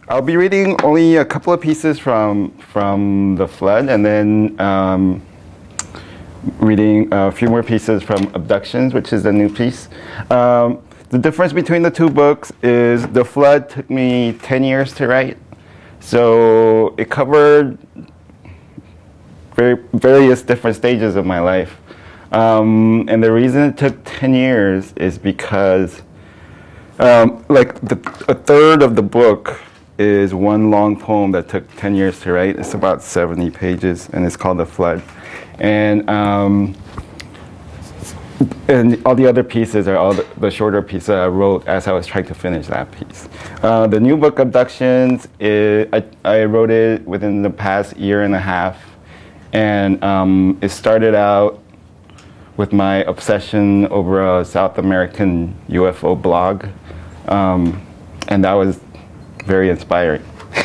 I'll be reading only a couple of pieces from the Flood, and then reading a few more pieces from Abductions, which is the new piece. The difference between the two books is the Flood took me 10 years to write, so it covered various different stages of my life. And the reason it took 10 years is because like a third of the book is one long poem that took 10 years to write. It's about 70 pages, and it's called The Flood. And all the other pieces are all the shorter pieces I wrote as I was trying to finish that piece. The new book, Abductions, I wrote it within the past year and a half. And it started out with my obsession over a South American UFO blog. And that was very inspiring.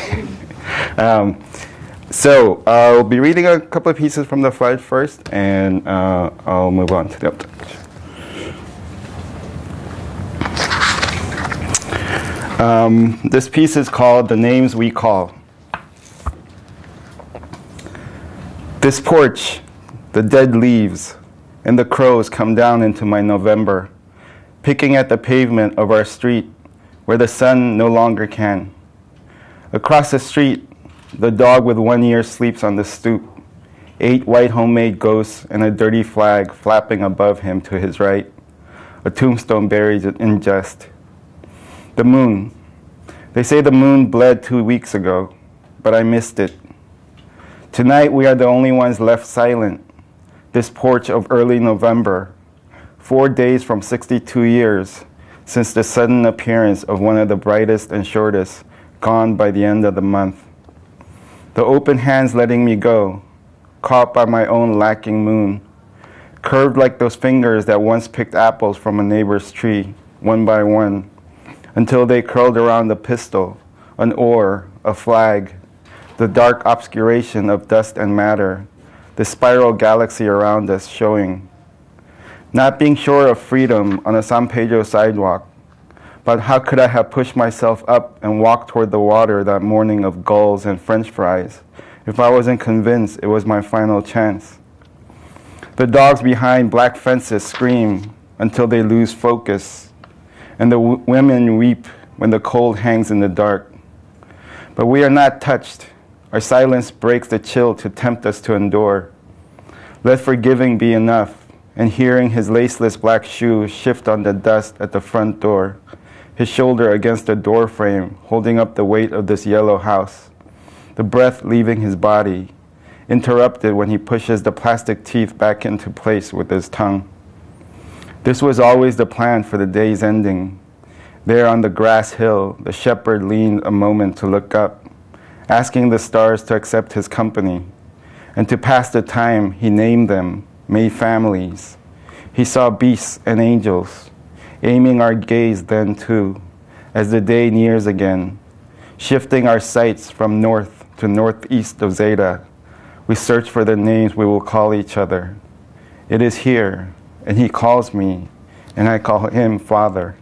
So I'll be reading a couple of pieces from The Flood first, and I'll move on to the abduction. This piece is called The Names We Call. This porch, the dead leaves, and the crows come down into my November, picking at the pavement of our street where the sun no longer can. Across the street, the dog with one ear sleeps on the stoop, 8 white homemade ghosts and a dirty flag flapping above him to his right, a tombstone buried in jest. The moon. They say the moon bled 2 weeks ago, but I missed it. Tonight we are the only ones left silent. This porch of early November, 4 days from 62 years since the sudden appearance of one of the brightest and shortest, gone by the end of the month. The open hands letting me go, caught by my own lacking moon, curved like those fingers that once picked apples from a neighbor's tree, one by one, until they curled around a pistol, an oar, a flag, the dark obscuration of dust and matter, the spiral galaxy around us showing. Not being sure of freedom on a San Pedro sidewalk, but how could I have pushed myself up and walked toward the water that morning of gulls and French fries if I wasn't convinced it was my final chance? The dogs behind black fences scream until they lose focus, and the women weep when the cold hangs in the dark. But we are not touched. Our silence breaks the chill to tempt us to endure. Let forgiving be enough, and hearing his laceless black shoe shift on the dust at the front door, his shoulder against the door frame, holding up the weight of this yellow house, the breath leaving his body, interrupted when he pushes the plastic teeth back into place with his tongue. This was always the plan for the day's ending. There on the grass hill, the shepherd leaned a moment to look up, asking the stars to accept his company. And to pass the time, he named them, made families. He saw beasts and angels, aiming our gaze then too, as the day nears again, shifting our sights from north to northeast of Zeta. We search for the names we will call each other. It is here, and he calls me, and I call him Father.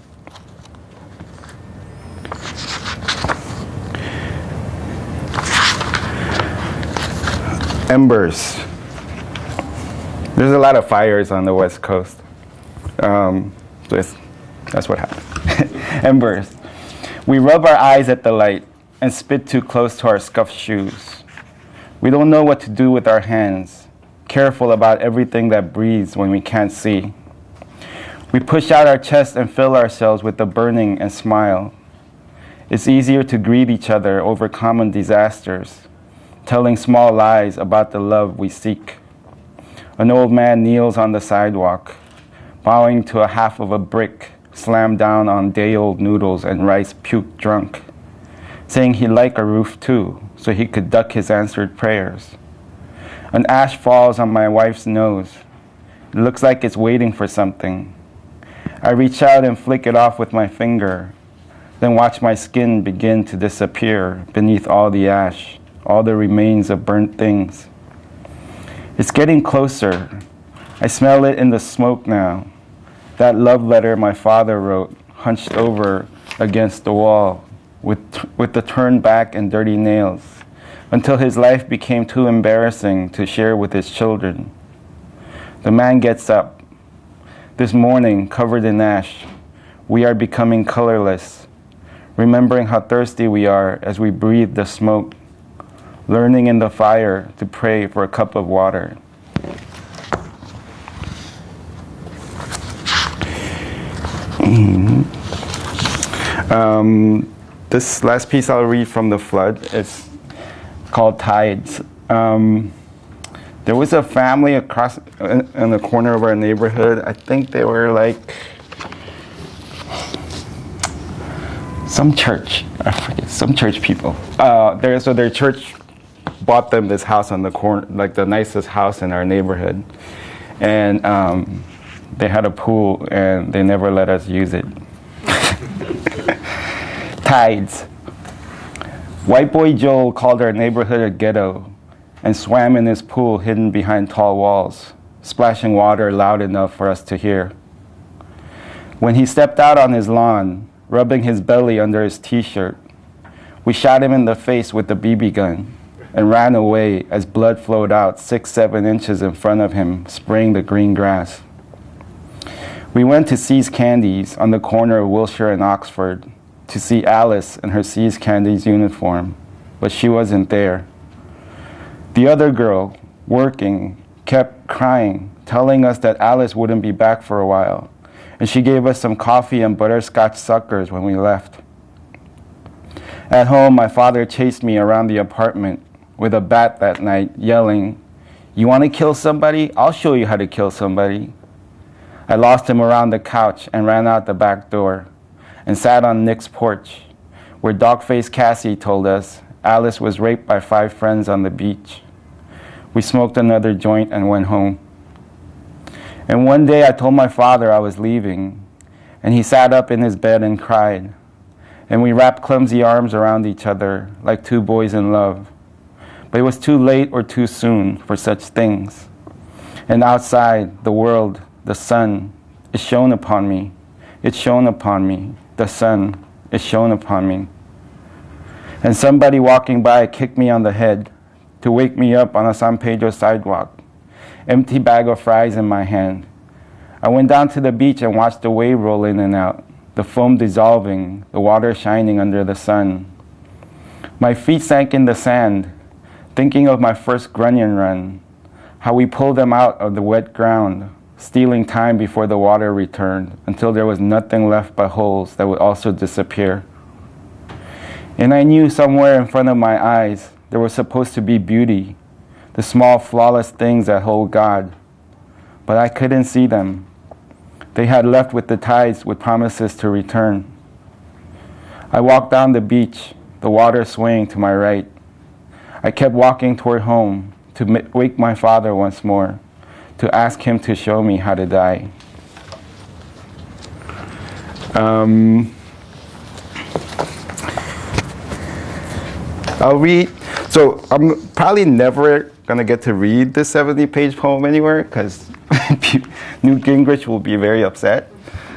Embers. There's a lot of fires on the West Coast. That's what happened. Embers. We rub our eyes at the light and spit too close to our scuffed shoes. We don't know what to do with our hands, careful about everything that breathes when we can't see. We push out our chest and fill ourselves with the burning and smile. It's easier to greet each other over common disasters, telling small lies about the love we seek. An old man kneels on the sidewalk, bowing to a half of a brick slammed down on day-old noodles and rice puke drunk, saying he'd like a roof too, so he could duck his answered prayers. An ash falls on my wife's nose. It looks like it's waiting for something. I reach out and flick it off with my finger, then watch my skin begin to disappear beneath all the ash, all the remains of burnt things. It's getting closer. I smell it in the smoke now. That love letter my father wrote, hunched over against the wall, with the turned back and dirty nails, until his life became too embarrassing to share with his children. The man gets up. This morning, covered in ash, we are becoming colorless, remembering how thirsty we are as we breathe the smoke, learning in the fire to pray for a cup of water. This last piece I'll read from The Flood is called Tides. There was a family across in the corner of our neighborhood. I think they were like some church. I forget, some church people. So their church bought them this house on the corner, like the nicest house in our neighborhood. And they had a pool, and they never let us use it. Tides. White boy Joel called our neighborhood a ghetto and swam in his pool hidden behind tall walls, splashing water loud enough for us to hear. When he stepped out on his lawn, rubbing his belly under his t-shirt, we shot him in the face with the BB gun and ran away as blood flowed out 6-7 inches in front of him, spraying the green grass. We went to See's Candies on the corner of Wilshire and Oxford to see Alice in her See's Candies uniform, but she wasn't there. The other girl, working, kept crying, telling us that Alice wouldn't be back for a while, and she gave us some coffee and butterscotch suckers when we left. At home, my father chased me around the apartment with a bat that night, yelling, "You want to kill somebody? I'll show you how to kill somebody." I lost him around the couch and ran out the back door and sat on Nick's porch, where dog-faced Cassie told us Alice was raped by 5 friends on the beach. We smoked another joint and went home. And one day I told my father I was leaving, and he sat up in his bed and cried. And we wrapped clumsy arms around each other like 2 boys in love. But it was too late or too soon for such things. And outside, the world, the sun, is shone upon me. It's shone upon me. The sun is shone upon me. And somebody walking by kicked me on the head to wake me up on a San Pedro sidewalk, empty bag of fries in my hand. I went down to the beach and watched the wave roll in and out, the foam dissolving, the water shining under the sun. My feet sank in the sand, thinking of my first grunion run, how we pulled them out of the wet ground, stealing time before the water returned, until there was nothing left but holes that would also disappear. And I knew somewhere in front of my eyes there was supposed to be beauty, the small flawless things that hold God. But I couldn't see them. They had left with the tides with promises to return. I walked down the beach, the water swaying to my right. I kept walking toward home to wake my father once more, to ask him to show me how to die. I'll read, so I'm probably never gonna get to read this 70-page poem anywhere, because Newt Gingrich will be very upset.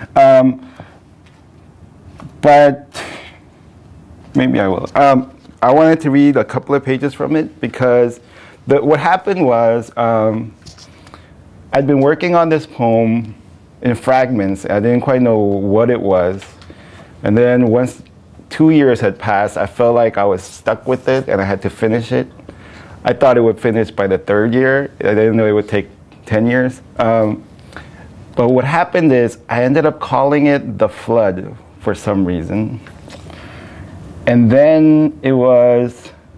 But maybe I will. I wanted to read a couple of pages from it, because what happened was, I'd been working on this poem in fragments. I didn't quite know what it was. And then once 2 years had passed, I felt like I was stuck with it and I had to finish it. I thought it would finish by the 3rd year. I didn't know it would take 10 years. But what happened is I ended up calling it The Flood for some reason. And then the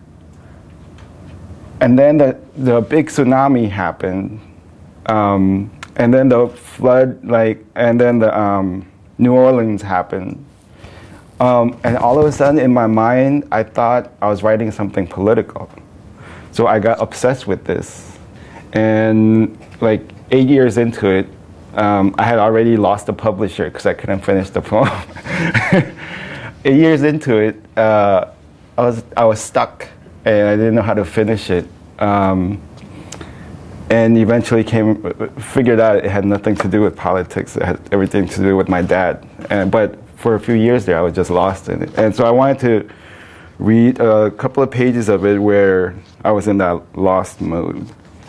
big tsunami happened. And then the flood, and then the New Orleans happened. And all of a sudden in my mind, I thought I was writing something political. So I got obsessed with this. And like 8 years into it, I had already lost the publisher because I couldn't finish the poem. 8 years into it, I was stuck and I didn't know how to finish it. And eventually figured out it had nothing to do with politics. It had everything to do with my dad. But for a few years there, I was just lost in it. And so I wanted to read a couple of pages of it where I was in that lost mode.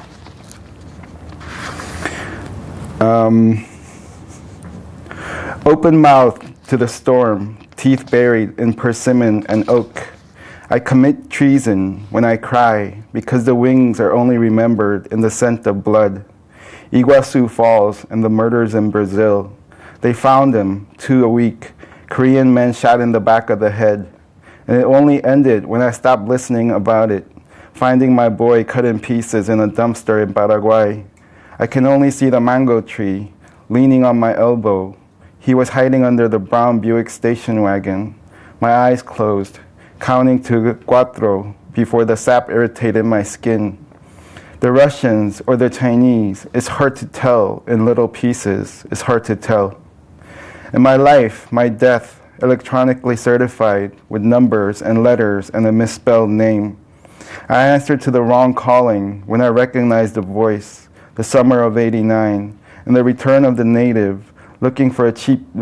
Open mouth to the storm, teeth buried in persimmon and oak. I commit treason when I cry, because the wings are only remembered in the scent of blood. Iguazu Falls and the murders in Brazil. They found him, 2 a week, Korean men shot in the back of the head. And it only ended when I stopped listening about it, finding my boy cut in pieces in a dumpster in Paraguay. I can only see the mango tree, leaning on my elbow. He was hiding under the brown Buick station wagon. My eyes closed, counting to cuatro before the sap irritated my skin. The Russians or the Chinese, it's hard to tell in little pieces, it's hard to tell. In my life, my death, electronically certified with numbers and letters and a misspelled name. I answered to the wrong calling when I recognized the voice, the summer of '89, and the return of the native, looking for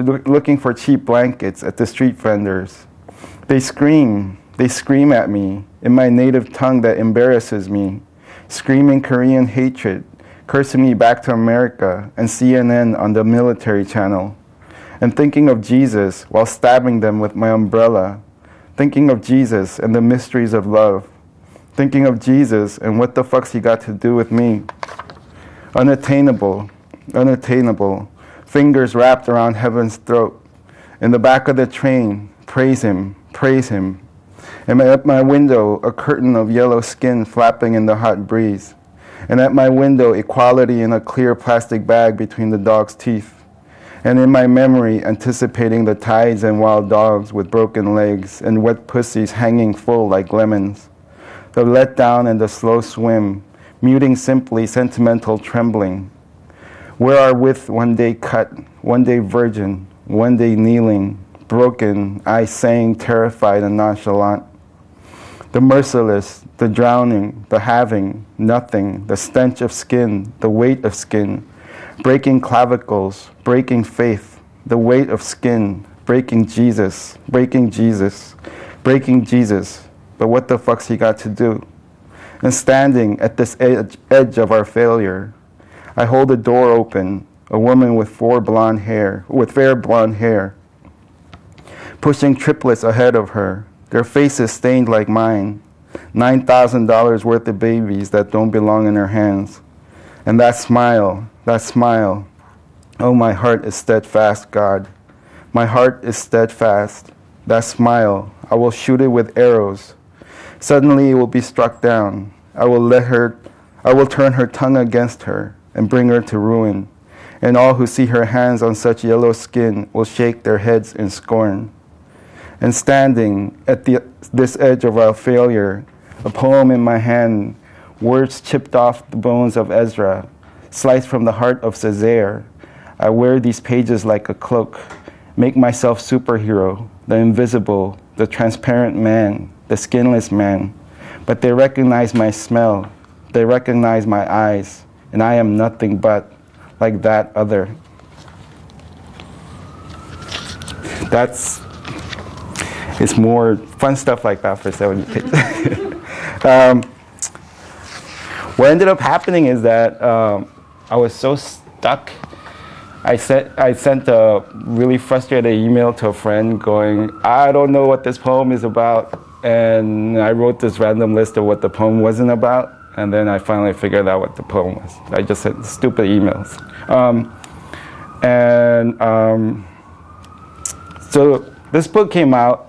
cheap blankets at the street vendors. They scream at me in my native tongue that embarrasses me, screaming Korean hatred, cursing me back to America and CNN on the military channel, and thinking of Jesus while stabbing them with my umbrella, thinking of Jesus and the mysteries of love, thinking of Jesus and what the fuck's he got to do with me. Unattainable, unattainable, fingers wrapped around heaven's throat. In the back of the train, praise him, praise him. And at my window, a curtain of yellow skin flapping in the hot breeze. And at my window, equality in a clear plastic bag between the dog's teeth. And in my memory, anticipating the tides and wild dogs with broken legs and wet pussies hanging full like lemons. The letdown and the slow swim, muting simply sentimental trembling. Where our with one day cut, one day virgin, one day kneeling, broken, I saying terrified and nonchalant. The merciless, the drowning, the having, nothing, the stench of skin, the weight of skin, breaking clavicles, breaking faith, the weight of skin, breaking Jesus, breaking Jesus, breaking Jesus. But what the fuck's he got to do? And standing at this edge of our failure, I hold the door open, a woman with fair blonde hair, pushing triplets ahead of her, their faces stained like mine, $9,000 worth of babies that don't belong in her hands. And that smile, oh, my heart is steadfast, God. My heart is steadfast. That smile, I will shoot it with arrows. Suddenly it will be struck down. I will turn her tongue against her and bring her to ruin. And all who see her hands on such yellow skin will shake their heads in scorn. And standing at this edge of our failure, a poem in my hand, words chipped off the bones of Ezra, sliced from the heart of Caesar. I wear these pages like a cloak, make myself superhero, the invisible, the transparent man, the skinless man. But they recognize my smell, they recognize my eyes, and I am nothing but like that other. It's more fun stuff like that for 70 pages. What ended up happening is that I was so stuck. I sent a really frustrated email to a friend going, I don't know what this poem is about. And I wrote this random list of what the poem wasn't about. And then I finally figured out what the poem was. I just sent stupid emails. So this book came out.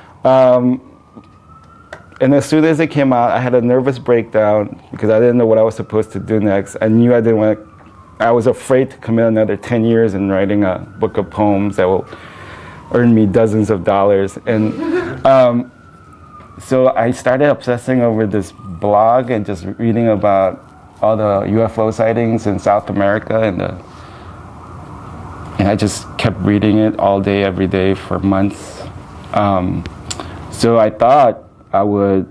And as soon as it came out, I had a nervous breakdown because I didn't know what I was supposed to do next. I knew I didn't want to, I was afraid to commit another 10 years in writing a book of poems that will earn me dozens of dollars. And so I started obsessing over this blog and just reading about all the UFO sightings in South America. And I just kept reading it all day, every day for months. So I thought I would,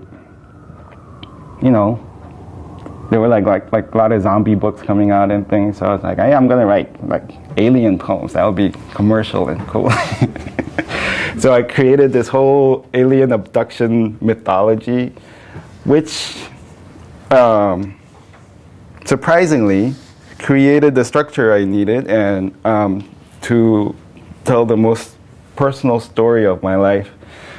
there were like a lot of zombie books coming out and things. So I was like, hey, I'm gonna write like alien poems. That would be commercial and cool. So I created this whole alien abduction mythology, which surprisingly created the structure I needed and to tell the most personal story of my life.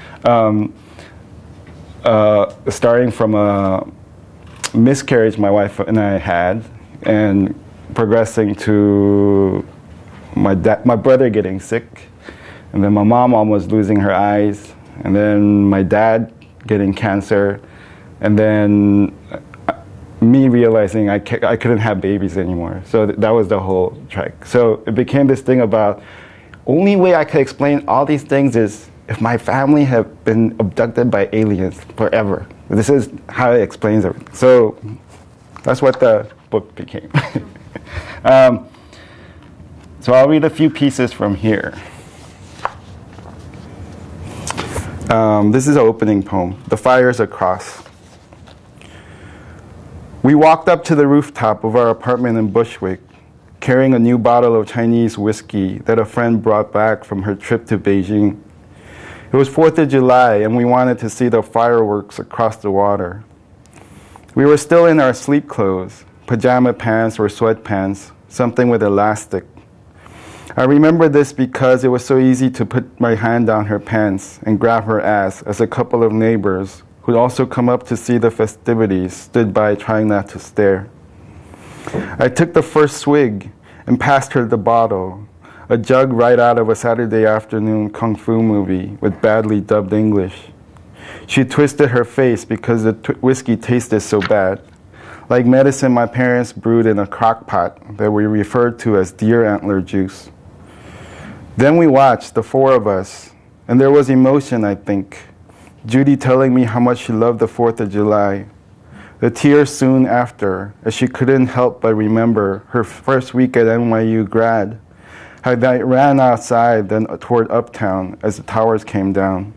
Starting from a miscarriage my wife and I had, and progressing to my brother getting sick, and then my mom almost losing her eyes, and then my dad getting cancer, and then me realizing I couldn't have babies anymore. So that was the whole trek. So it became this thing about, only way I could explain all these things is if my family have been abducted by aliens forever. This is how it explains everything. So that's what the book became. So I'll read a few pieces from here. This is an opening poem, The Fires Across. We walked up to the rooftop of our apartment in Bushwick, carrying a new bottle of Chinese whiskey that a friend brought back from her trip to Beijing. It was 4th of July, and we wanted to see the fireworks across the water. We were still in our sleep clothes, pajama pants or sweatpants, something with elastic. I remember this because it was so easy to put my hand down her pants and grab her ass as a couple of neighbors who'd also come up to see the festivities stood by trying not to stare. I took the first swig and passed her the bottle, a jug right out of a Saturday afternoon kung fu movie with badly dubbed English. She twisted her face because the whiskey tasted so bad, like medicine my parents brewed in a crock pot that we referred to as deer antler juice. Then we watched, the four of us, and there was emotion, I think. Judy telling me how much she loved the 4th of July. The tears soon after, as she couldn't help but remember her first week at NYU grad, how they ran outside then toward Uptown as the towers came down.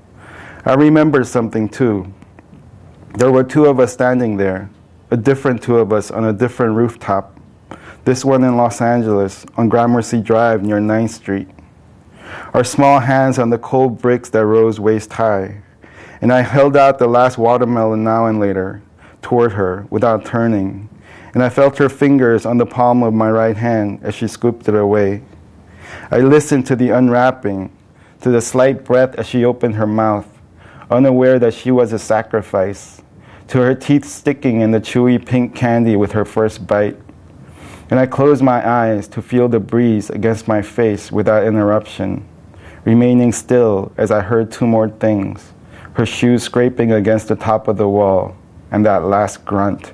I remember something too. There were two of us standing there, a different two of us on a different rooftop, this one in Los Angeles on Gramercy Drive near 9th Street. Our small hands on the cold bricks that rose waist high, and I held out the last watermelon now and later toward her without turning, and I felt her fingers on the palm of my right hand as she scooped it away. I listened to the unwrapping, to the slight breath as she opened her mouth, unaware that she was a sacrifice, to her teeth sticking in the chewy pink candy with her first bite. And I closed my eyes to feel the breeze against my face without interruption, remaining still as I heard two more things, her shoes scraping against the top of the wall, and that last grunt.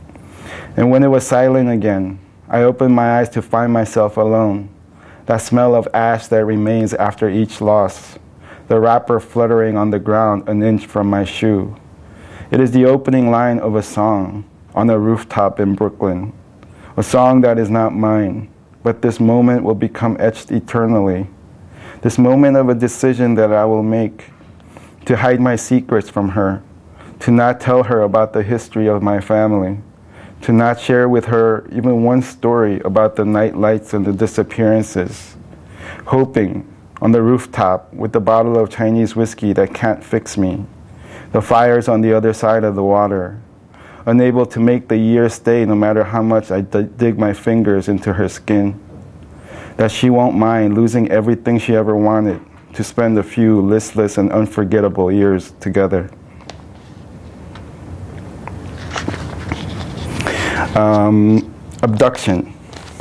And when it was silent again, I opened my eyes to find myself alone, that smell of ash that remains after each loss, the wrapper fluttering on the ground an inch from my shoe. It is the opening line of a song on a rooftop in Brooklyn, a song that is not mine, but this moment will become etched eternally, this moment of a decision that I will make, to hide my secrets from her, to not tell her about the history of my family, to not share with her even one story about the night lights and the disappearances, hoping on the rooftop with the bottle of Chinese whiskey that can't fix me, the fires on the other side of the water, unable to make the years stay no matter how much I dig my fingers into her skin, that she won't mind losing everything she ever wanted to spend a few listless and unforgettable years together. Abduction.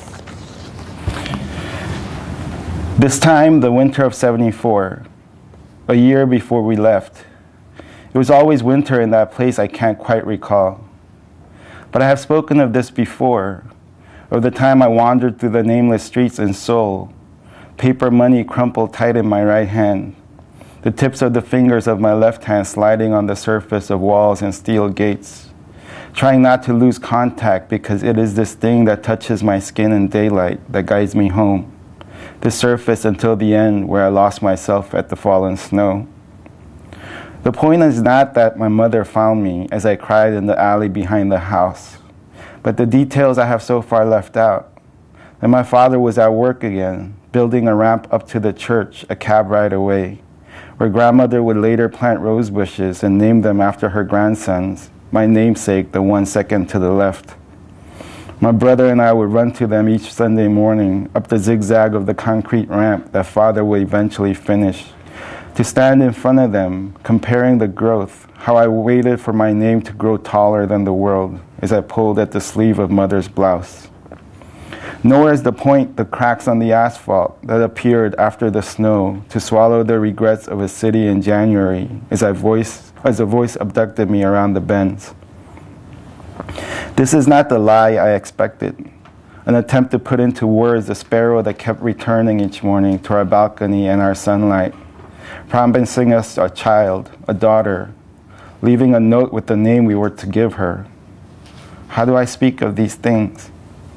This time, the winter of '74, a year before we left. It was always winter in that place I can't quite recall. But I have spoken of this before, of the time I wandered through the nameless streets in Seoul, paper money crumpled tight in my right hand, the tips of the fingers of my left hand sliding on the surface of walls and steel gates, trying not to lose contact because it is this thing that touches my skin in daylight that guides me home, the surface until the end where I lost myself at the fallen snow. The point is not that my mother found me as I cried in the alley behind the house, but the details I have so far left out. That my father was at work again, building a ramp up to the church a cab ride away, where grandmother would later plant rose bushes and name them after her grandsons, my namesake, the one second to the left. My brother and I would run to them each Sunday morning up the zigzag of the concrete ramp that father would eventually finish, to stand in front of them, comparing the growth, how I waited for my name to grow taller than the world as I pulled at the sleeve of mother's blouse. Nor is the point the cracks on the asphalt that appeared after the snow to swallow the regrets of a city in January as a voice abducted me around the bends. This is not the lie I expected, an attempt to put into words the sparrow that kept returning each morning to our balcony and our sunlight, promising us a child, a daughter, leaving a note with the name we were to give her. How do I speak of these things?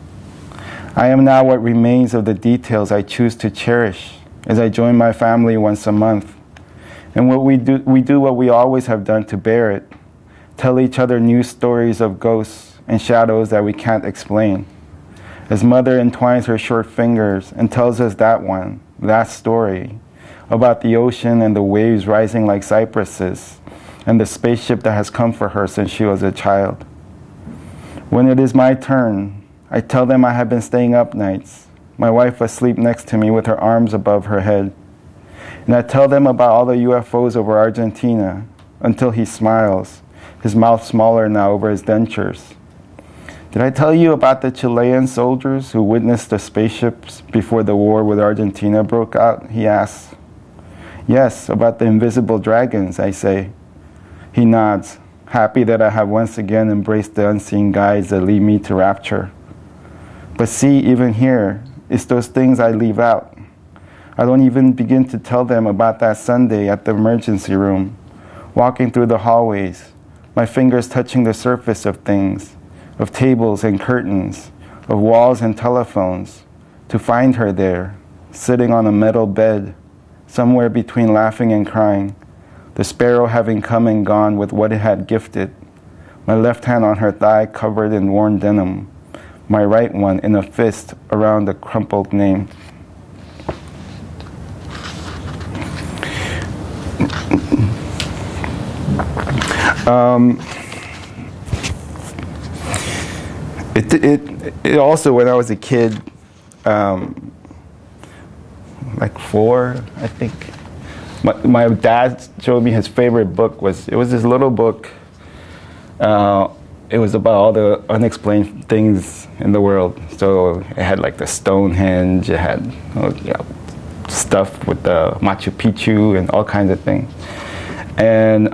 I am now what remains of the details I choose to cherish as I join my family once a month. And what we do what we always have done to bear it, tell each other new stories of ghosts and shadows that we can't explain. As mother entwines her short fingers and tells us that story, about the ocean and the waves rising like cypresses, and the spaceship that has come for her since she was a child. When it is my turn, I tell them I have been staying up nights, my wife asleep next to me with her arms above her head. And I tell them about all the UFOs over Argentina, until he smiles, his mouth smaller now over his dentures. Did I tell you about the Chilean soldiers who witnessed the spaceships before the war with Argentina broke out? He asks. Yes, about the invisible dragons, I say. He nods, happy that I have once again embraced the unseen guides that lead me to rapture. But see, even here, it's those things I leave out. I don't even begin to tell them about that Sunday at the emergency room, walking through the hallways, my fingers touching the surface of things, of tables and curtains, of walls and telephones, to find her there, sitting on a metal bed, somewhere between laughing and crying, the sparrow having come and gone with what it had gifted, my left hand on her thigh covered in worn denim, my right one in a fist around the crumpled name. It also, when I was a kid, like 4, I think, my dad showed me his favorite book was this little book. It was about all the unexplained things in the world. So it had like the Stonehenge, it had stuff with the Machu Picchu and all kinds of things. And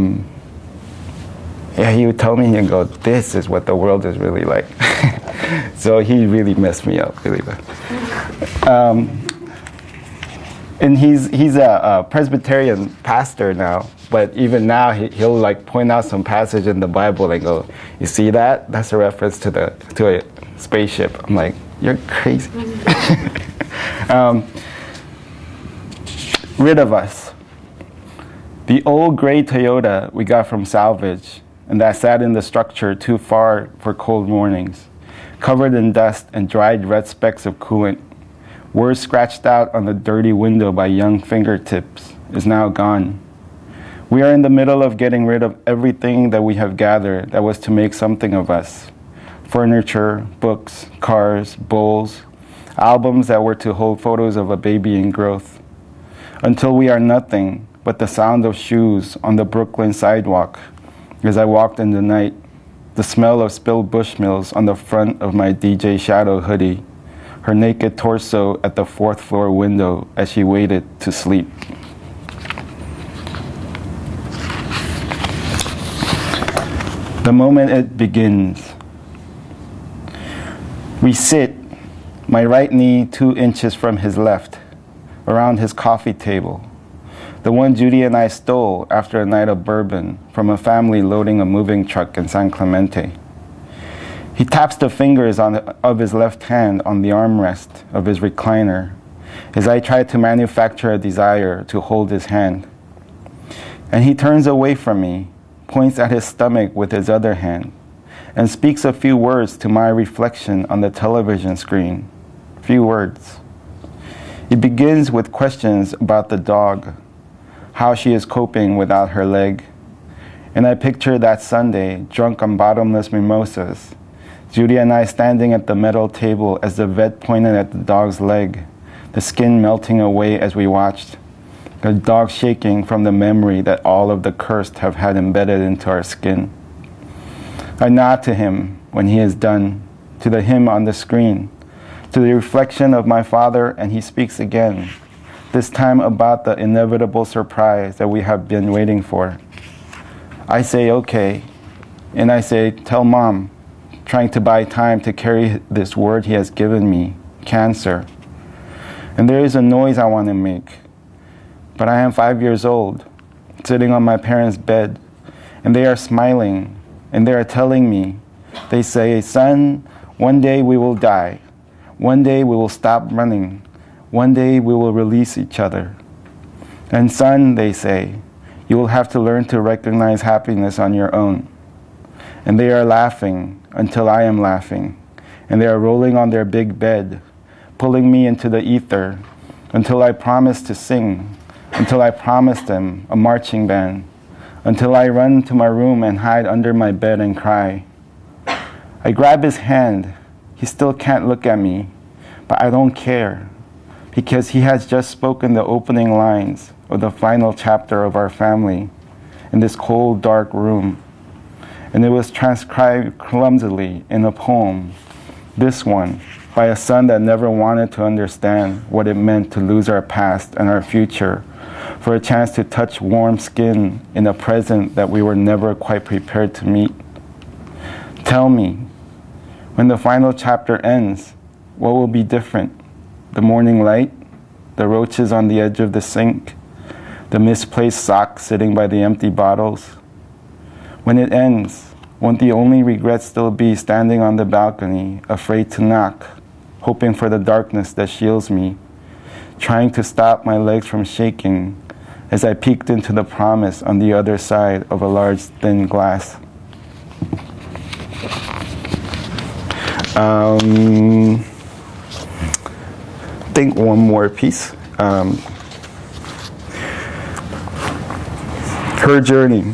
he would tell me, he'd go, this is what the world is really like. So he really messed me up, really bad. And he's a Presbyterian pastor now, but even now he'll like point out some passage in the Bible and go, you see that? That's a reference to a spaceship. I'm like, you're crazy. Rid of us. The old gray Toyota we got from salvage, and that sat in the structure too far for cold mornings, covered in dust and dried red specks of coolant, words scratched out on the dirty window by young fingertips, is now gone. We are in the middle of getting rid of everything that we have gathered that was to make something of us. Furniture, books, cars, bowls, albums that were to hold photos of a baby in growth. Until we are nothing but the sound of shoes on the Brooklyn sidewalk as I walked in the night, the smell of spilled Bushmills on the front of my DJ Shadow hoodie, her naked torso at the 4th floor window as she waited to sleep. The moment it begins, we sit, my right knee 2 inches from his left, around his coffee table, the one Judy and I stole after a night of bourbon from a family loading a moving truck in San Clemente. He taps the fingers of his left hand on the armrest of his recliner as I try to manufacture a desire to hold his hand. And he turns away from me, points at his stomach with his other hand, and speaks a few words to my reflection on the television screen. Few words. It begins with questions about the dog. how she is coping without her leg. And I picture that Sunday, drunk on bottomless mimosas, Judy and I standing at the metal table as the vet pointed at the dog's leg, the skin melting away as we watched, the dog shaking from the memory that all of the cursed have had embedded into our skin. I nod to him when he is done, to the him on the screen, to the reflection of my father, and he speaks again, this time about the inevitable surprise that we have been waiting for. I say, okay, and I say, tell Mom, trying to buy time to carry this word he has given me, cancer. And there is a noise I want to make, but I am 5 years old, sitting on my parents' bed, and they are smiling, and they are telling me, they say, son, one day we will die. One day we will stop running. One day we will release each other. And son, they say, you will have to learn to recognize happiness on your own. And they are laughing until I am laughing. And they are rolling on their big bed, pulling me into the ether until I promise to sing, until I promise them a marching band, until I run to my room and hide under my bed and cry. I grab his hand. He still can't look at me, but I don't care, because he has just spoken the opening lines of the final chapter of our family in this cold, dark room. And it was transcribed clumsily in a poem, this one, by a son that never wanted to understand what it meant to lose our past and our future, for a chance to touch warm skin in a present that we were never quite prepared to meet. Tell me, when the final chapter ends, what will be different? The morning light? The roaches on the edge of the sink? The misplaced socks sitting by the empty bottles? When it ends, won't the only regret still be standing on the balcony, afraid to knock, hoping for the darkness that shields me, trying to stop my legs from shaking as I peeked into the promise on the other side of a large, thin glass? Think one more piece. Her journey.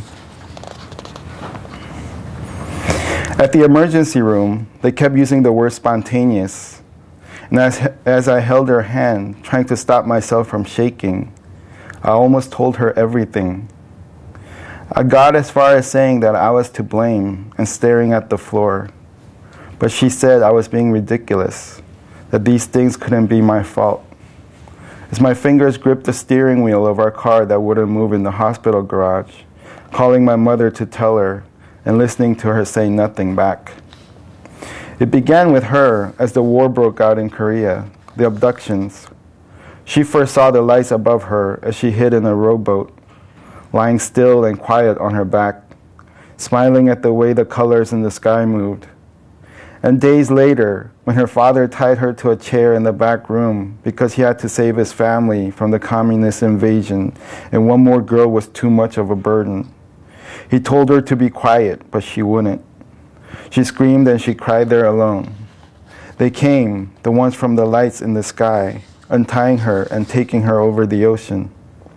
At the emergency room, they kept using the word spontaneous. And as I held her hand, trying to stop myself from shaking, I almost told her everything. I got as far as saying that I was to blame and staring at the floor. But she said I was being ridiculous, that these things couldn't be my fault. As my fingers gripped the steering wheel of our car that wouldn't move in the hospital garage, calling my mother to tell her and listening to her say nothing back. It began with her as the war broke out in Korea, the abductions. She first saw the lights above her as she hid in a rowboat, lying still and quiet on her back, smiling at the way the colors in the sky moved. And days later, when her father tied her to a chair in the back room because he had to save his family from the communist invasion and one more girl was too much of a burden, he told her to be quiet, but she wouldn't. She screamed and she cried there alone. They came, the ones from the lights in the sky, untying her and taking her over the ocean.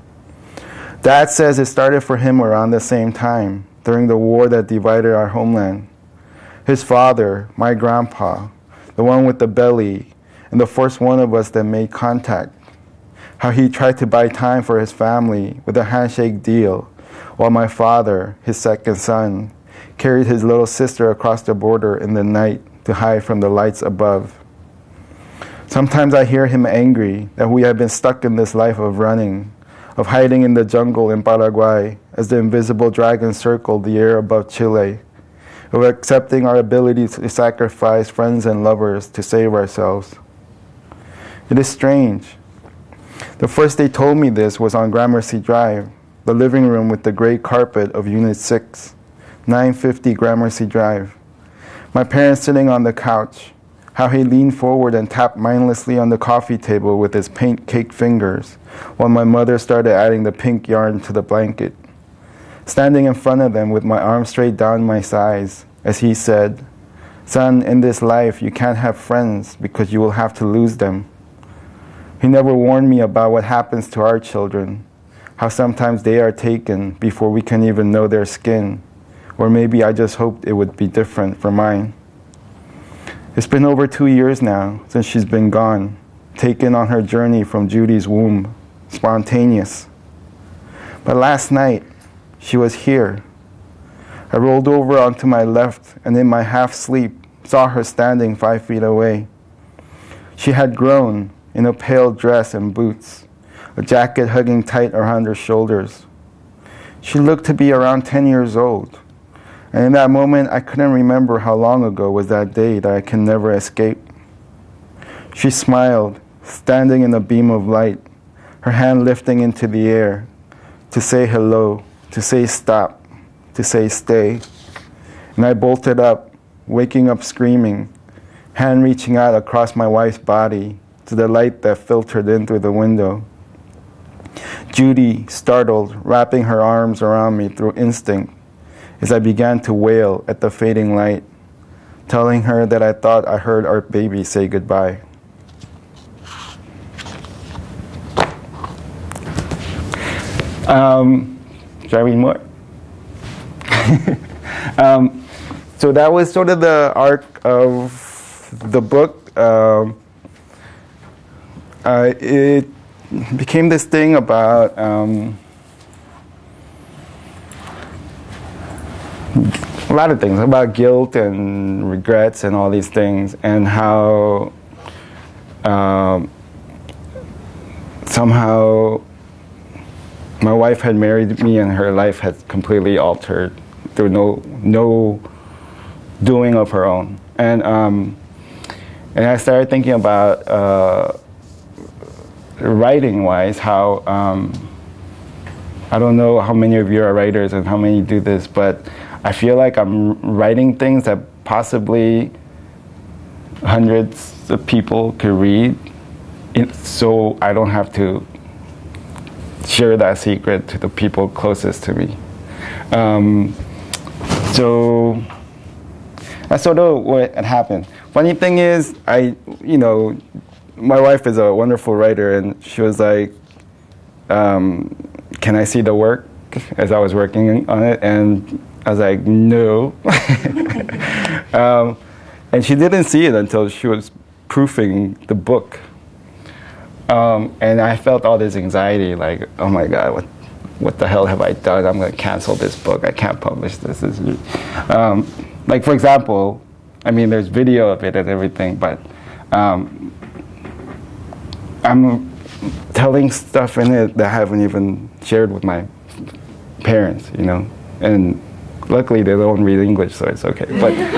Dad says it started for him around the same time, during the war that divided our homeland. His father, my grandpa, the one with the belly, and the first one of us that made contact. How he tried to buy time for his family with a handshake deal, while my father, his second son, carried his little sister across the border in the night to hide from the lights above. Sometimes I hear him angry that we have been stuck in this life of running, of hiding in the jungle in Paraguay as the invisible dragon circled the air above Chile, of accepting our ability to sacrifice friends and lovers to save ourselves. It is strange. The first they told me this was on Gramercy Drive, the living room with the gray carpet of Unit 6, 950 Gramercy Drive. My parents sitting on the couch, how he leaned forward and tapped mindlessly on the coffee table with his paint-caked fingers, while my mother started adding the pink yarn to the blanket. Standing in front of them with my arms straight down my sides, as he said, "Son, in this life you can't have friends because you will have to lose them." He never warned me about what happens to our children, how sometimes they are taken before we can even know their skin. Or maybe I just hoped it would be different for mine. It's been over 2 years now since she's been gone, taken on her journey from Judy's womb, spontaneous. But last night, she was here. I rolled over onto my left and in my half-sleep saw her standing 5 feet away. She had grown in a pale dress and boots, a jacket hugging tight around her shoulders. She looked to be around 10 years old. And in that moment, I couldn't remember how long ago was that day that I can never escape. She smiled, standing in a beam of light, her hand lifting into the air, to say hello, to say stop, to say stay. And I bolted up, waking up screaming, hand reaching out across my wife's body to the light that filtered in through the window. Judy, startled, wrapping her arms around me through instinct, as I began to wail at the fading light, telling her that I thought I heard our baby say goodbye. Should I read more? So that was sort of the arc of the book. It became this thing about a lot of things, about guilt and regrets and all these things, and how somehow my wife had married me and her life had completely altered through no doing of her own. And I started thinking about writing-wise, how I don't know how many of you are writers and how many do this, but I feel like I'm writing things that possibly hundreds of people could read, so I don't have to share that secret to the people closest to me. So that's sort of what had happened. Funny thing is, my wife is a wonderful writer, and she was like, can I see the work as I was working on it? And I was like, no. And she didn't see it until she was proofing the book. And I felt all this anxiety, like, oh my God, what the hell have I done? I'm going to cancel this book. I can't publish this. Like, for example, I mean, there's video of it and everything, but I'm telling stuff in it that I haven't even shared with my parents, and luckily they don't read English, so it's okay.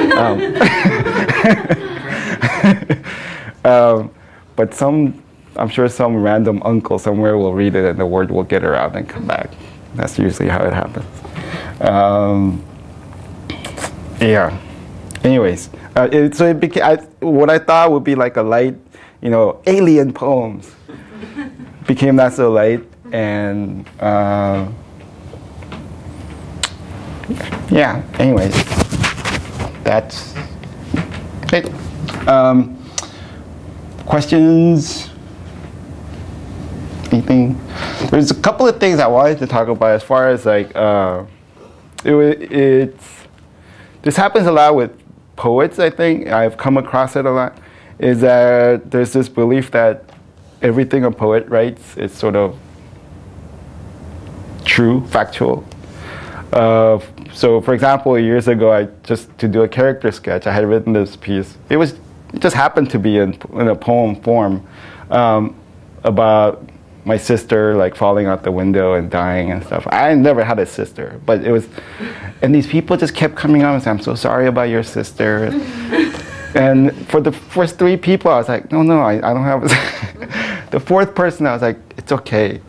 But I'm sure some random uncle somewhere will read it and the word will get around and come back. That's usually how it happens. Yeah. Anyways, so it became what I thought would be like a light, alien poems became not so light, and yeah. Anyways, that's it. Questions? Anything? There's a couple of things I wanted to talk about as far as like this happens a lot with poets. I think I've come across it a lot. Is that there's this belief that everything a poet writes is sort of true, factual. So, for example, years ago, to do a character sketch, I had written this piece. It just happened to be in a poem form about my sister like falling out the window and dying and stuff. I never had a sister, but it was, and these people just kept coming up and saying, "I'm so sorry about your sister." And for the first 3 people, I was like, no, I don't have a The fourth person, I was like, it's okay.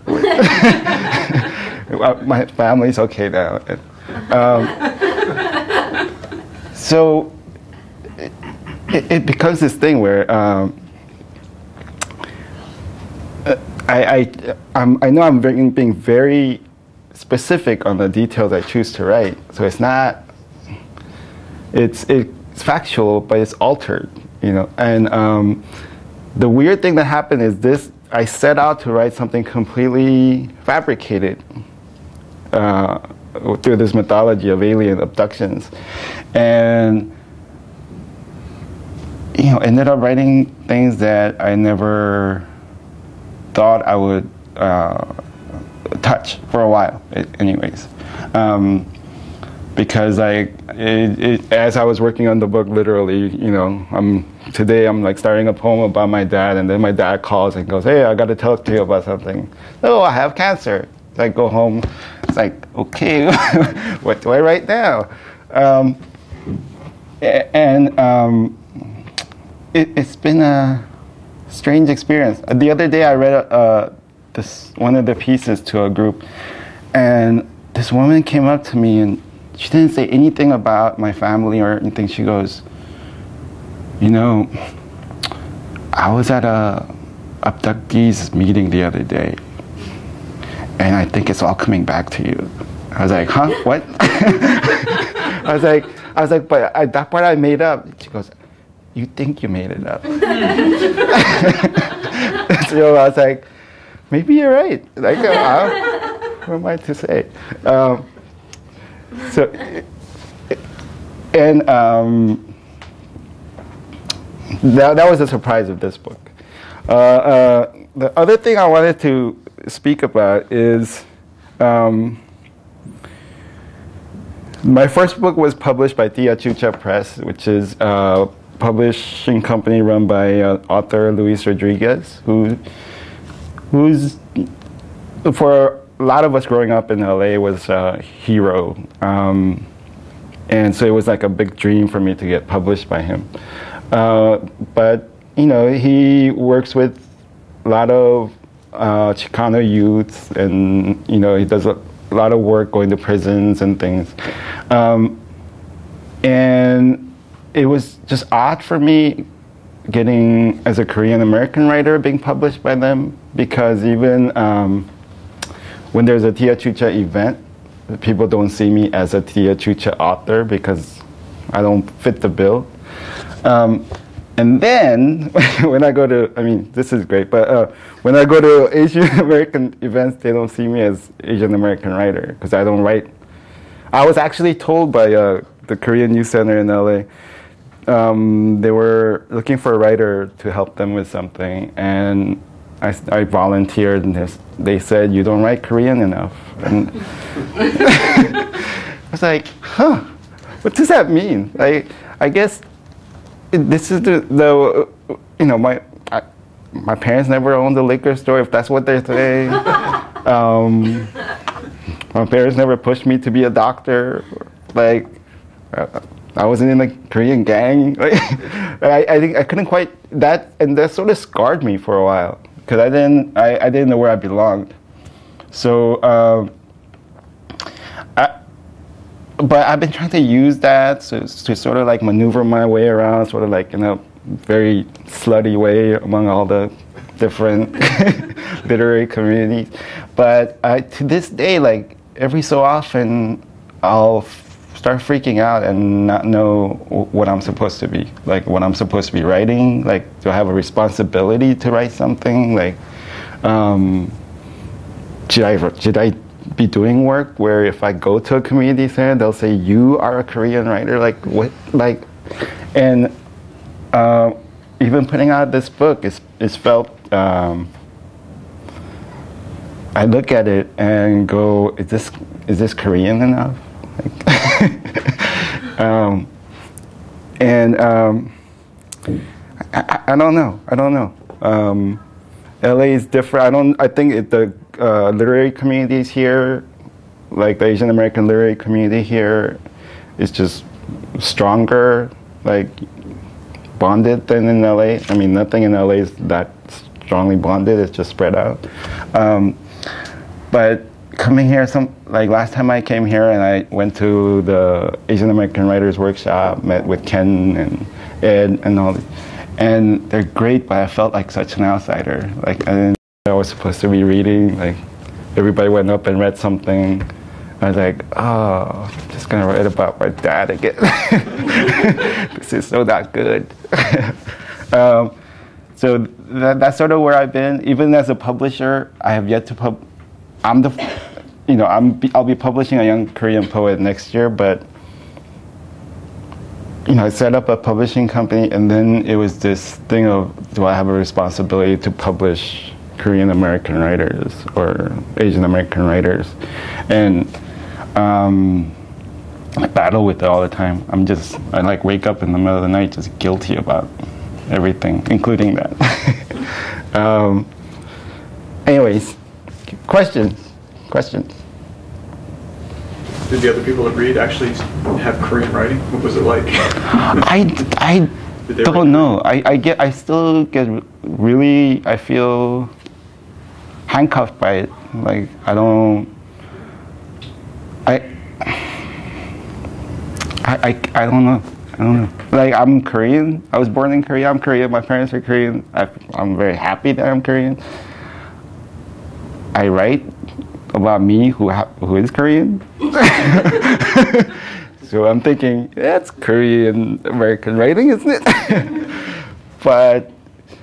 My family's okay now. So it becomes this thing where I know I'm being very specific on the details I choose to write. So it's not, it's factual, but it's altered, And the weird thing that happened is this, I set out to write something completely fabricated through this mythology of alien abductions, and ended up writing things that I never thought I would touch for a while, anyways. Because as I was working on the book, literally, today I'm like starting a poem about my dad, and then my dad calls and goes, "Hey, I got to talk to you about something." "Oh, I have cancer." So I go home. It's like, okay, what do I write now? It's been a strange experience. The other day I read one of the pieces to a group, and this woman came up to me and she didn't say anything about my family or anything. She goes, I was at a abductees meeting the other day, and I think it's all coming back to you. I was like, huh? What? I was like, but that part I made up. She goes, you think you made it up? So I was like, maybe you're right. Like, who am I to say? That was the surprise of this book. The other thing I wanted to speak about is my first book was published by Aaaricuny Press, which is a publishing company run by author Luis Rodriguez, who's for a lot of us growing up in LA was a hero. And so it was like a big dream for me to get published by him. But, he works with a lot of Chicano youths, and, he does a lot of work going to prisons and things. And it was just odd for me getting, as a Korean American writer, being published by them, because even when there's a Aaaricuny event, people don't see me as a Aaaricuny author because I don't fit the bill. And then when I go to, this is great, but when I go to Asian American events, they don't see me as Asian American writer because I don't write. I was actually told by the Korean Youth Center in LA, they were looking for a writer to help them with something, and I volunteered, and they said, you don't write Korean enough. And I was like, huh, what does that mean? I guess this is my parents never owned a liquor store, if that's what they're saying. My parents never pushed me to be a doctor. I wasn't in a Korean gang. I think I couldn't quite, and that sort of scarred me for a while, because I didn't know where I belonged. So, but I've been trying to use that to sort of like maneuver my way around, sort of like in a very slutty way among all the different literary communities. But to this day, like every so often, I'll start freaking out and not know what I'm supposed to be, like what I'm supposed to be writing. Like, do I have a responsibility to write something? Like, should I be doing work where if I go to a community center, they'll say, you are a Korean writer? Like, what? Like, and even putting out this book is felt, I look at it and go, is this Korean enough? Like, I don't know. LA is different. I think the literary communities here, like the Asian American literary community here, is just stronger, like bonded than in LA. Nothing in LA is that strongly bonded. It's just spread out. But coming here, last time I came here and I went to the Asian American Writers Workshop, met with Ken and Ed and all, and they're great, but I felt like such an outsider. Like, I didn't know I was supposed to be reading. Like, everybody went up and read something. I was like, oh, I'm just gonna write about my dad again. This is so not good. So that's sort of where I've been. Even as a publisher, I have yet to I'll be publishing a young Korean poet next year, but I set up a publishing company, and then it was this thing of, do I have a responsibility to publish Korean American writers or Asian American writers? And I battle with it all the time. I like wake up in the middle of the night just guilty about everything, including that. Anyways, questions? Did the other people that read actually have Korean writing? What was it like? I don't know. I still get really, I feel handcuffed by it. Like, I don't know. Like, I'm Korean. I was born in Korea. I'm Korean. My parents are Korean. I'm very happy that I'm Korean. I write about me who is Korean. So I'm thinking, that's Korean American writing, isn't it? But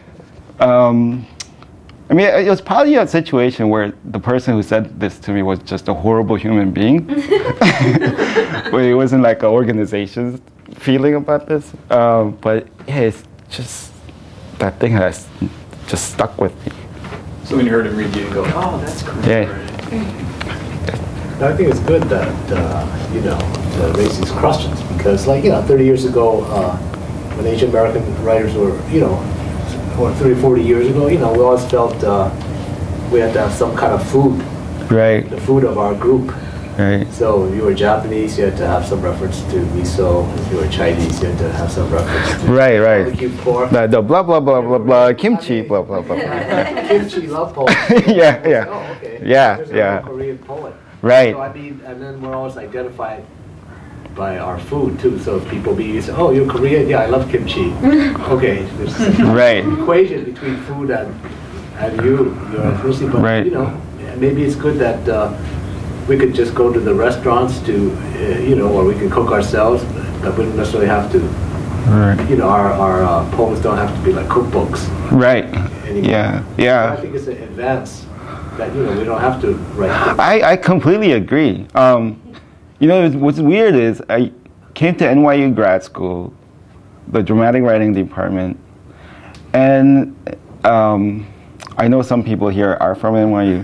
I mean, it was probably a situation where the person who said this to me was just a horrible human being. But it wasn't like an organization's feeling about this. But yeah, it's just, that thing has just stuck with me. So when you heard him read, you go, oh, that's Korean writing. I think it's good that, to raise these questions, because 30 years ago, when Asian American writers were, or 30, 40 years ago, we always felt we had to have some kind of food. Right. The food of our group. Right. So if you were Japanese, you had to have some reference to miso. If you were Chinese, you had to have some reference to barbecue pork. The blah, blah, blah, blah, blah, kimchi, blah, blah, blah. Kimchi love poet. Yeah. Oh, okay. Yeah, There's yeah. a Korean poet. Right. So and then we're always identified by our food too. So if people say, oh, you're Korean? Yeah, I love kimchi. Okay. There's right. an equation between food and your ethnicity. But, right. Maybe it's good that we could just go to the restaurants to, or we can cook ourselves, but we don't necessarily have to. Right. Our poems don't have to be like cookbooks. Right. Anymore. Yeah. So I think it's an advance that we don't have to write. I completely agree. What's weird is I came to NYU grad school, the dramatic writing department, and I know some people here are from NYU.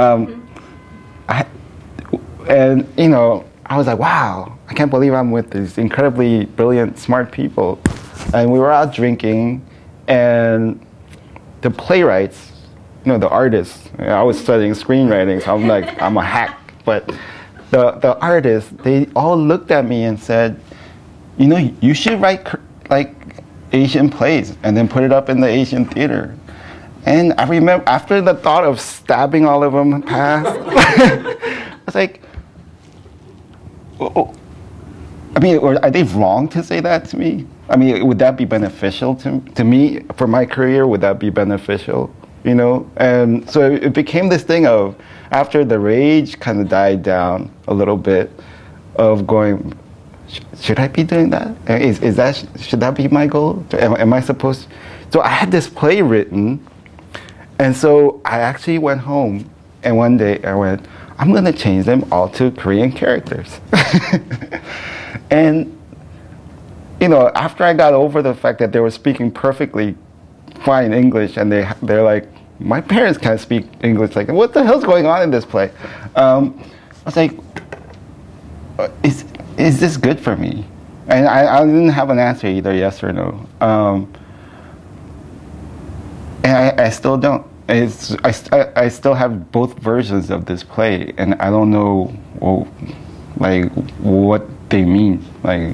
I was like, wow, I can't believe I'm with these incredibly brilliant, smart people. And we were out drinking, and the playwrights, the artists, I was studying screenwriting, so I'm like, I'm a hack. But the artists, they all looked at me and said, you should write like Asian plays and then put it up in the Asian theater. And I remember after the thought of stabbing all of them passed, I was like, I mean, are they wrong to say that to me? I mean, would that be beneficial to me for my career? Would that be beneficial? And so it became this thing of, after the rage kind of died down a little bit, of going, should I be doing that? Should that be my goal? Am I supposed? So I had this play written, and so I actually went home, and one day I went, I'm going to change them all to Korean characters. And after I got over the fact that they were speaking perfectly fine English, and they're like, my parents can't speak English. Like, what the hell's going on in this play? I was like, is this good for me? And I didn't have an answer either, yes or no. And I still don't. I still have both versions of this play, and I don't know, what they mean. Like,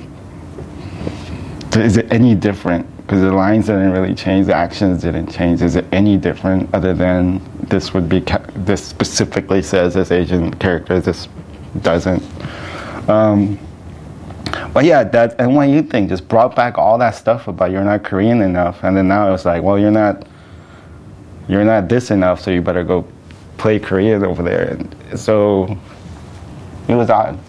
is it any different? Because the lines didn't really change, the actions didn't change. Is it any different other than this specifically says as Asian characters, this doesn't? But yeah, that NYU thing just brought back all that stuff about you're not Korean enough, and then now it's like, well, you're not this enough, so you better go play Korean over there. And so it was odd.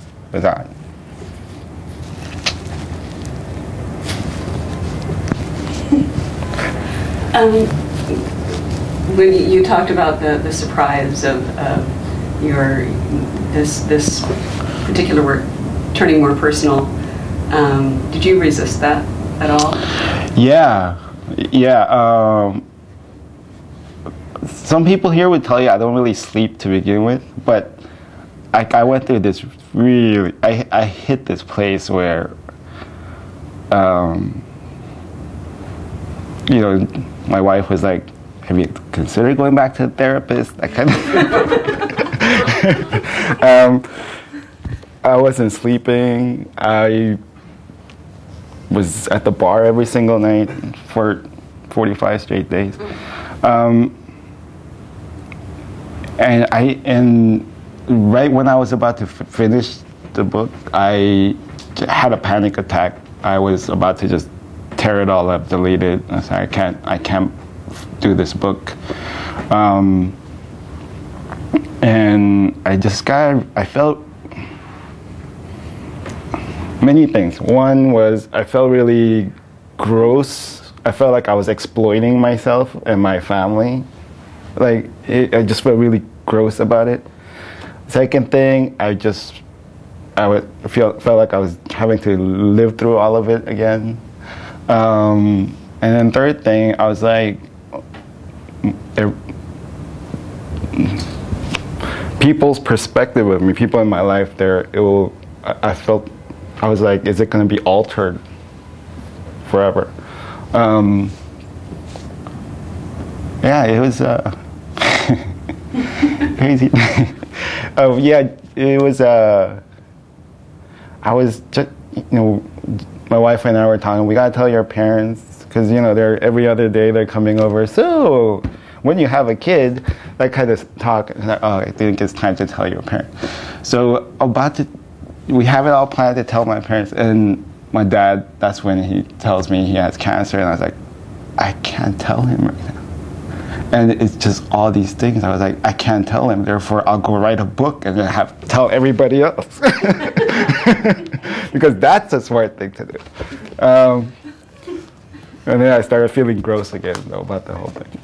When you talked about the surprise of your this particular work turning more personal, did you resist that at all? Yeah. Some people here would tell you I don't really sleep to begin with, but I went through this really, I hit this place where, you know, my wife was like, have you considered going back to the therapist? That kind of I wasn't sleeping. I was at the bar every single night for 45 straight days. And right when I was about to finish the book, I had a panic attack. I was about to just tear it all up, delete it. I said, I can't do this book. And I felt many things. One was I felt really gross. I felt like I was exploiting myself and my family. I just felt really gross about it. Second thing, felt like I was having to live through all of it again. And then third thing, I was like, people's perspective of me, people in my life, I was like, is it going to be altered forever? Yeah, it was crazy. It was. I was just, my wife and I were talking. We gotta tell your parents because they're every other day they're coming over. So when you have a kid, that kind of talk. Oh, I think it's time to tell your parents. So we have it all planned to tell my parents, and my dad. That's when he tells me he has cancer, and I was like, I can't tell him right now. And it's just all these things. I was like, I can't tell him. Therefore, I'll go write a book and then tell everybody else. Because that's a smart thing to do. And then I started feeling gross again, though, about the whole thing.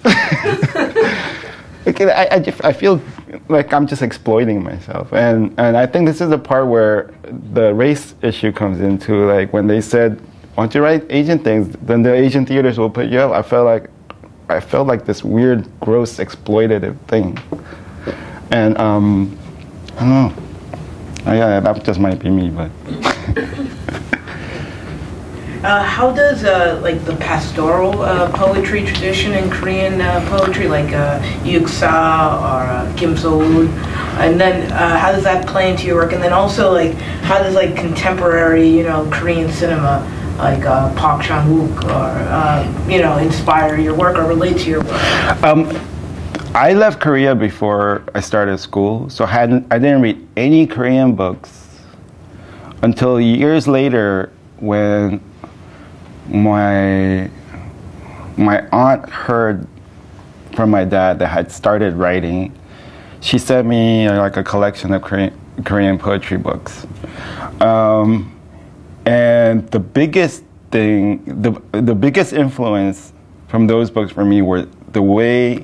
I feel like I'm just exploiting myself. And I think this is the part where the race issue comes into, like when they said, why don't you write Asian things, then the Asian theaters will put you up. I felt like this weird, gross, exploitative thing. And I don't know. Yeah, that just might be me, but. How does the pastoral poetry tradition in Korean poetry, like Yuksa or Kim So-woon, and then how does that play into your work? And then also, how does contemporary, Korean cinema, like Park Chan-wook, or inspire your work or relate to your work? I left Korea before I started school, so I didn't read any Korean books until years later when my aunt heard from my dad that I had started writing. She sent me a collection of Korean poetry books. And the biggest thing, the biggest influence from those books for me was the way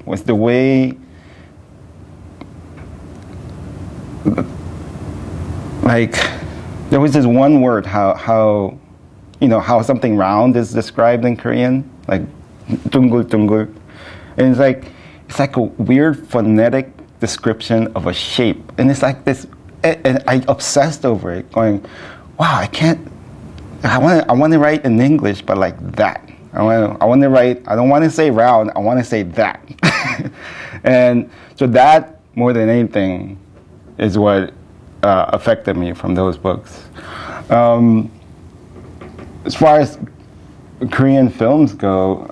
there was this one word, how something round is described in Korean, like 둥글 둥글, and it's like a weird phonetic description of a shape, and it's like this, and I obsessed over it, going, wow, I want to write in English, but like that. I want to write. I don't want to say round. I want to say that. And so that, more than anything, is what affected me from those books. As far as Korean films go,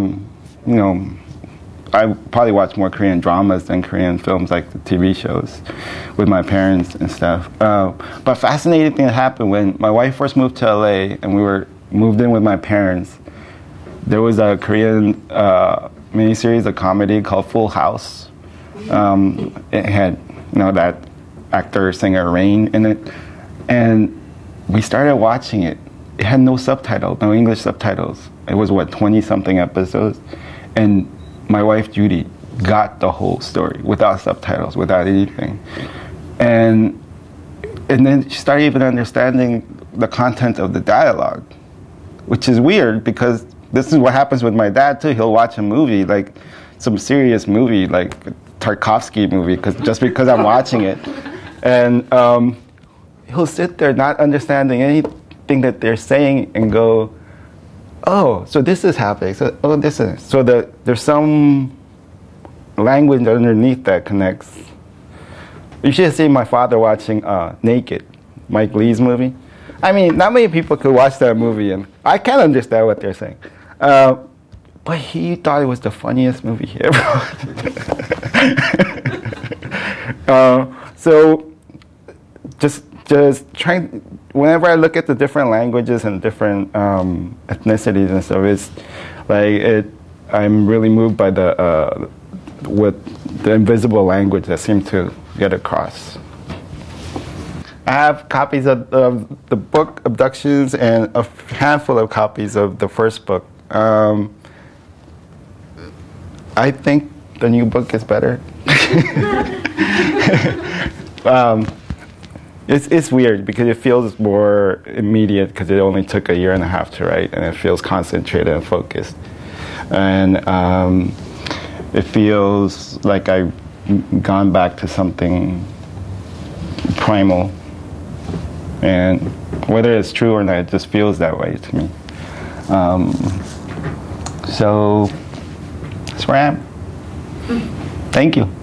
I probably watch more Korean dramas than Korean films, like the TV shows, with my parents and stuff. But fascinating thing that happened when my wife first moved to LA and we were moved in with my parents. There was a Korean miniseries, a comedy called Full House. It had that actor singer Rain in it, and we started watching it. It had no subtitles, no English subtitles. It was 20-something episodes. And my wife, Judy, got the whole story without subtitles, without anything. And then she started even understanding the content of the dialogue, which is weird because this is what happens with my dad too. He'll watch a movie, like some serious movie, like a Tarkovsky movie, just because I'm watching it. And he'll sit there not understanding anything that they're saying and go, oh, so this is happening. So, oh, this is. So there's some language underneath that connects. You should have seen my father watching Naked, Mike Lee's movie. I mean, not many people could watch that movie, and I can't understand what they're saying. But he thought it was the funniest movie he ever watched. So just trying, whenever I look at the different languages and different ethnicities and stuff, it's like I'm really moved by with the invisible language that seemed to get across. I have copies of the book Abductions and a handful of copies of the first book. I think the new book is better. It's weird because it feels more immediate because it only took a year and a half to write, and it feels concentrated and focused. And it feels like I've gone back to something primal. And whether it's true or not, it just feels that way to me. So that's where I am. Thank you.